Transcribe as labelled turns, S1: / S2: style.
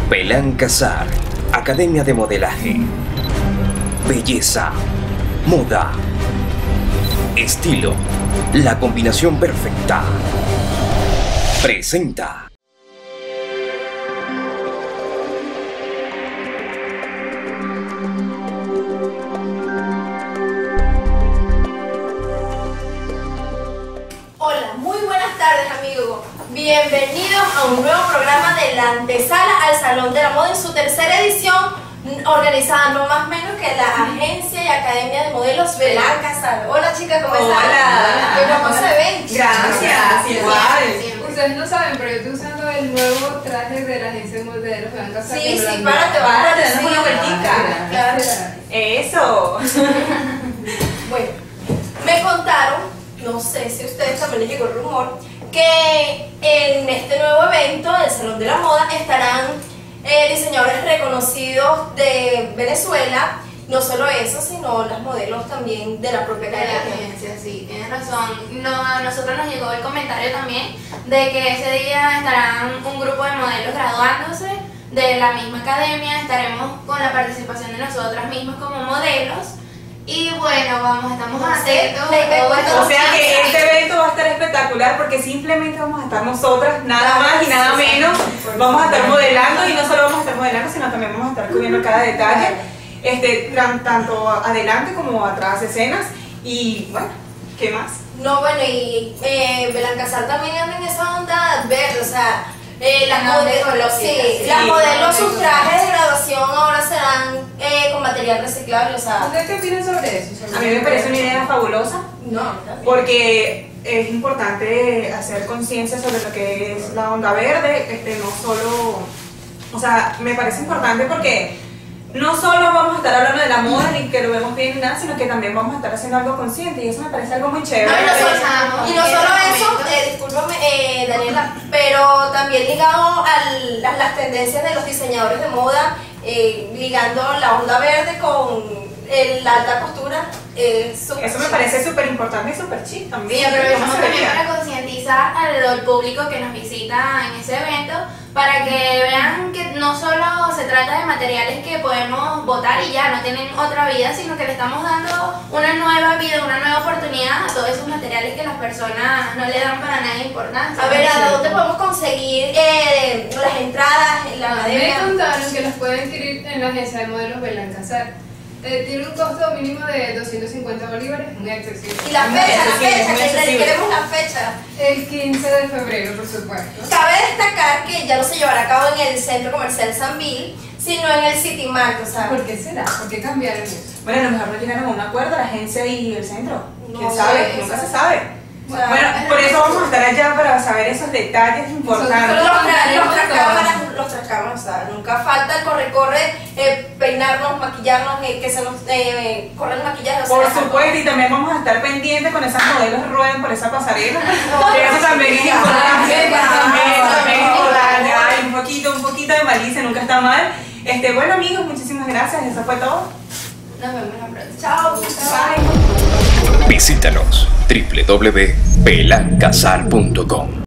S1: Belán Casar, Academia de Modelaje. Belleza, moda, estilo, la combinación perfecta. Presenta.
S2: Hola, muy buenas tardes amigos. Bienvenidos a un nuevo programa de la antesala al Salón de la Moda en su tercera edición, organizada no más menos que la Agencia y Academia de Modelos Belán Casar. Hola chicas, ¿cómo están?
S3: Hola.
S2: ¿Cómo se ven?
S3: Gracias, igual.
S4: Ustedes no saben, pero yo estoy usando el nuevo traje de la agencia de modelos Belán Casar.
S2: Sí, sí, párate,
S3: Tenemos una vueltica.
S2: Claro.
S3: Eso.
S2: Bueno, me contaron, no sé si a ustedes también les llegó el rumor, que en este nuevo evento del Salón de la Moda estarán diseñadores reconocidos de Venezuela. No solo eso, sino las modelos también de la propia
S5: De la
S2: academia.
S5: agencia, sí, tienes razón. A nosotros nos llegó el comentario también de que ese día estarán un grupo de modelos graduándose de la misma academia. Estaremos con la participación de nosotras mismas como modelos. Y bueno, estamos atentos.
S3: O sea que este evento va a estar espectacular porque simplemente vamos a estar nosotras, nada más y nada menos. Vamos a estar modelando y no solo vamos a estar modelando, sino también vamos a estar cubriendo cada detalle, tanto adelante como atrás de escenas. Y bueno, ¿qué más?
S2: No, bueno, y Belán Casar también anda en esa onda verde, o sea, las modelos, las modelos, sus trajes de graduación ahora serán con material reciclable, o sea.
S4: ¿Ustedes qué opinan sobre eso?
S3: A mí me parece una idea fabulosa
S2: No,
S3: porque es importante hacer conciencia sobre lo que es la onda verde, no solo, o sea, me parece importante porque no solo vamos a estar hablando de la moda ni que lo vemos bien ni nada, sino que también vamos a estar haciendo algo consciente y eso me parece algo muy chévere.
S2: y no solo eso, discúlpame Daniela, pero también ligado a las tendencias de los diseñadores de moda, ligando la onda verde con la alta costura.
S3: Eso me parece súper importante y súper chic también.
S5: Sí, aprovechamos
S3: ¿Cómo se
S5: también
S3: vería?
S5: para concientizar al público que nos visita en ese evento para que vean que no solo se trata de materiales que podemos botar y ya no tienen otra vida, sino que le estamos dando una nueva vida, una nueva oportunidad a todos esos materiales que las personas no le dan para nada importancia.
S2: A ver, ¿a dónde podemos conseguir las entradas en la
S4: Me
S2: academia?
S4: contaron que los pueden adquirir en la agencia de modelos Belán Casar. Tiene un costo mínimo de 250 bolívares, muy accesible.
S2: Y la fecha,
S3: muy accesible.
S2: queremos la fecha.
S4: El 15 de febrero, por supuesto.
S2: Cabe destacar que ya no se llevará a cabo en el Centro Comercial Sambil, sino en el City Mart, o sea.
S4: ¿Por qué será? ¿Por qué cambiaron eso?
S3: Bueno, a lo mejor no llegaron a un acuerdo la agencia y el centro. ¿Quién
S2: No
S3: sabe?
S2: sé,
S3: Nunca
S2: eso
S3: se
S2: sí.
S3: sabe.
S2: O sea,
S3: Bueno, por eso vamos a estar allá para saber esos detalles importantes.
S2: los trascamos, o sea, nunca falta el corre-corre, peinarnos, maquillarnos, que se nos corre el maquillaje. O sea,
S3: Por supuesto, y también vamos a estar pendientes con esas modelos que rueden por esa pasarela. Eso también es importante. También es importante. Ay, un poquito de malicia nunca está mal. Bueno, amigos, muchísimas gracias. Eso fue todo.
S2: Nos vemos la próxima. Chao.
S3: Bye.
S1: Visítanos www.belancasar.com